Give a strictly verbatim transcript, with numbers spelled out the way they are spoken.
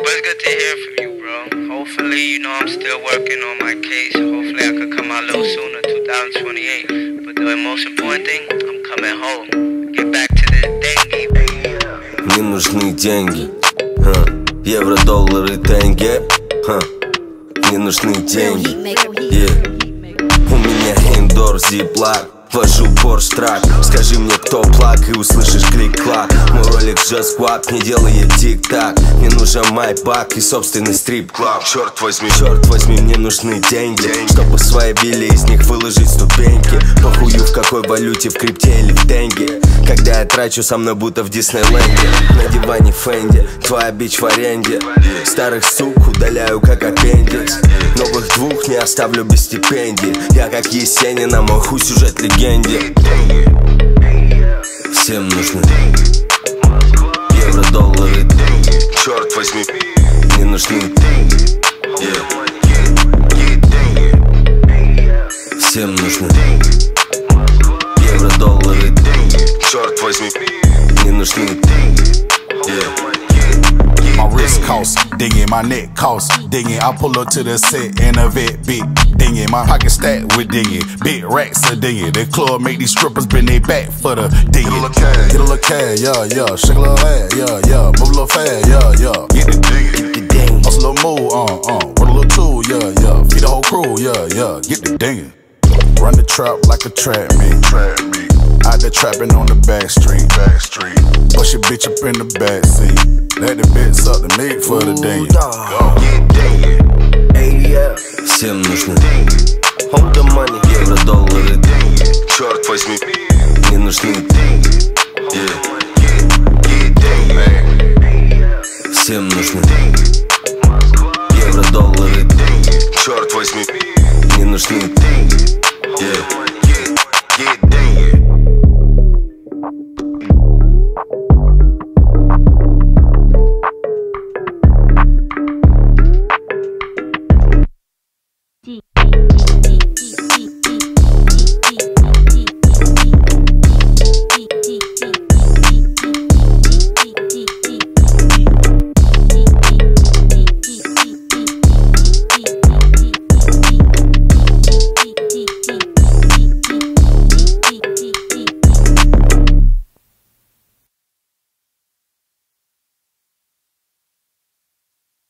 but it's good to hear from you, bro. Hopefully, you know, I'm still working on my case. Hopefully I could come out a little sooner, twenty twenty-eight. But the most important thing, I'm coming home. Get back to the Dengi, baby. Мне нужны деньги, ха. Евро, доллары, тенге, ха. Мне нужны деньги, yeah. У меня индор, зиплак, вожу порш-трак. Скажи мне, кто плак, и услышишь клик-клак. Мой ролик жжет сквад, не делает тик-так. Мне нужен майбак и собственный стрип-клаб. Черт возьми, черт возьми, мне нужны деньги, чтобы свои били из них выложить ступеньки. Похую в какой валюте, в крипте или в тенге. Когда я трачу, со мной будто в Диснейленде. На диване Фенди, твоя бич в аренде. Старых сук удаляю как аппендикс. Новых двух не оставлю без стипендий. Я как Есенин, а мой хуй сюжет легенде. Всем нужны евро, доллары, черт возьми, мне нужны, yeah. Всем нужны евро, доллары, черт возьми, мне нужны, yeah. My wrist cost, Dengi, my neck cost, Dengi. I pull up to the set in a vet, big Dengi. My pocket stacked with Dengi, big racks of Dengi. The club make these strippers bend their back for the Dengi. Get a little cash, get a little cash, yeah, yeah. Shake a little ass, yeah, yeah. Move a little fast, yeah, yeah. Get the Dengi, get the Dengi. Hustle a little move, uh, uh. With a little tool, yeah, yeah. Feed the whole crew, yeah, yeah. Get the Dengi. Run the trap like a trap me, trap me. Out there trapping on the back street, back street. Push your bitch up in the back seat. Let the bitch suck the meat for the Dengi. Всем нужны hold the money, евро, доллары, черт возьми, мне нужны, yeah. Всем нужны евро, доллары, черт возьми, мне нужны, yeah.